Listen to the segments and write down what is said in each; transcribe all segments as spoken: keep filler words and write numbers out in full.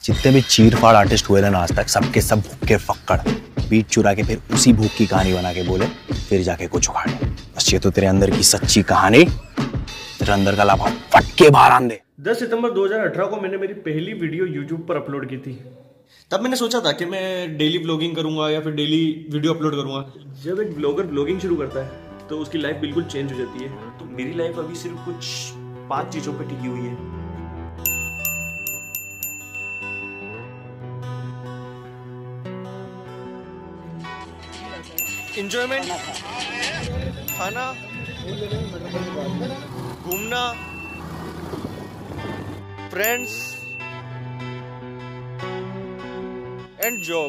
जितने भी चीर फाड़ आर्टिस्ट हुए ना आज तक, सबके सब भूखे फक्कड़ बीट चुरा के फिर उसी भूख की कहानी बना के बोले, फिर जाके कुछ उखाड़े। बस ये तो तेरे अंदर की सच्ची कहानी, तेरे अंदर का लाभा फट के बाहर आन दे। दस सितंबर दो हज़ार अठारह को मैंने मेरी पहली वीडियो यूट्यूब पर अपलोड की थी। तब मैंने सोचा था कि मैं डेली व्लॉगिंग करूंगा या फिर डेली वीडियो अपलोड करूंगा। जब एक व्लॉगर व्लॉगिंग शुरू करता है तो उसकी लाइफ बिल्कुल चेंज हो जाती है। तो मेरी लाइफ अभी सिर्फ कुछ पांच चीजों पे टिकी हुई है। एंजॉयमेंट, खाना, घूमना, फ्रेंड्स एंड जॉब।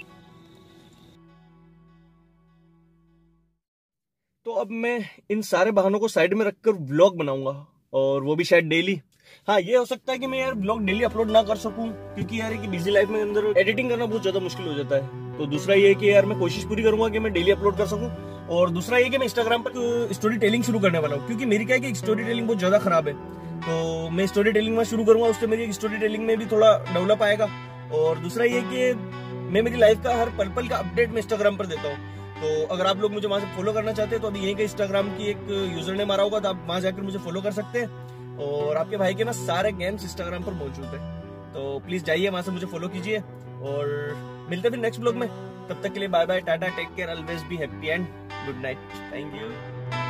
तो अब मैं इन सारे बहानों को साइड में रखकर व्लॉग बनाऊंगा, और वो भी शायद डेली। हाँ, ये हो सकता है कि मैं यार व्लॉग डेली अपलोड ना कर सकूं, क्योंकि यार एक बिजी लाइफ में अंदर एडिटिंग करना बहुत ज्यादा मुश्किल हो जाता है। तो दूसरा ये है कि यार मैं कोशिश पूरी करूंगा कि मैं डेली अपलोड कर सकूं। और दूसरा ये कि मैं इंस्टाग्राम पर स्टोरी टेलिंग शुरू करने वाला हूँ, क्योंकि मेरी क्या है कि स्टोरी टेलिंग बहुत ज्यादा खराब है। तो मैं स्टोरी टेलिंग में शुरू करूंगा, उससे मेरी स्टोरी टेलिंग में भी थोड़ा डेवलप आएगा। और दूसरा ये कि मैं मेरी लाइफ का हर पल पल का अपडेट मैं इंस्टाग्राम पर देता हूँ। तो अगर आप लोग मुझे वहां से फॉलो करना चाहते हैं तो अभी यहीं का इंस्टाग्राम की एक यूजर नेम आ रहा होगा, तो आप वहां जाकर मुझे फॉलो कर सकते हैं। और आपके भाई के ना सारे गेम्स इंस्टाग्राम पर मौजूद है, तो प्लीज जाइए वहां से मुझे फॉलो कीजिए। और मिलते हैं फिर नेक्स्ट ब्लॉग में। तब तक के लिए bye bye, tata, take care, always be happy and good night. Thank you.